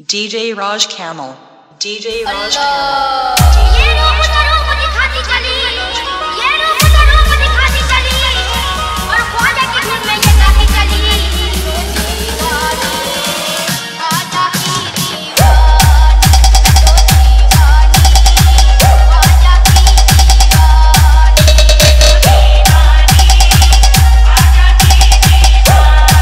DJ Raj Camel, DJ Raj Allah. Camel. ये रूप तो रूप दिखाती चली, ये रूप तो रूप दिखाती चली, और ख्वाजा की धुन में ये गाती चली। दीवानी, ख्वाजा की दीवानी, तो दीवानी, ख्वाजा की दीवानी, तो दीवानी, ख्वाजा की दीवानी, तो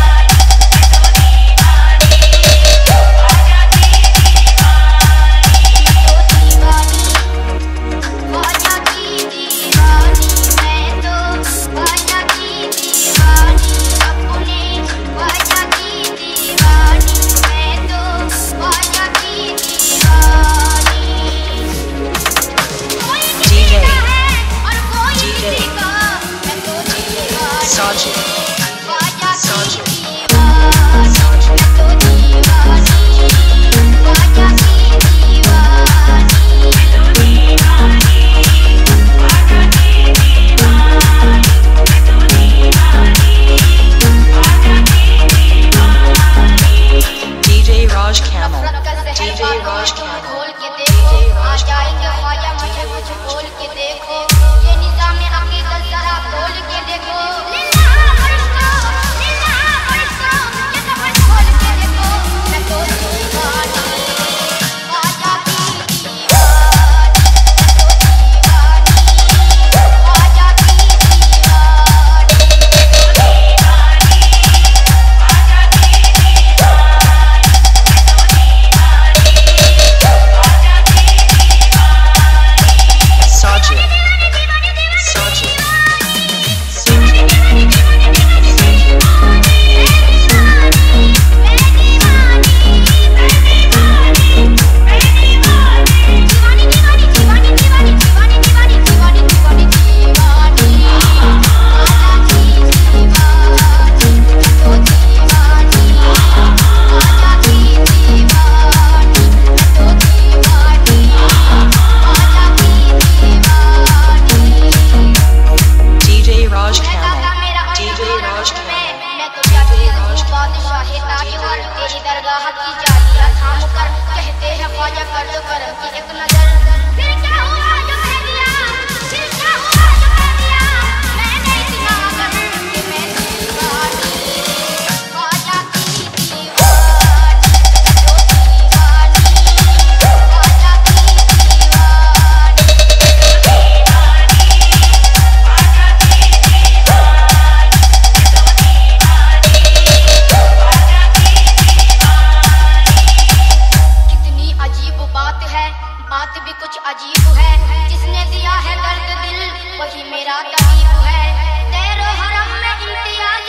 बात भी कुछ अजीब है, जिसने दिया है दर्द दिल वही मेरा तबीब है। तेरो हरम में इम्तियाज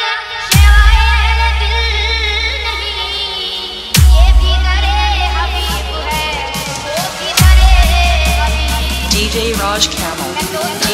शेवाए दिल नहीं, ये भी दरे हबीब है, वो भी दरे हबीब। DJ Raj Camel.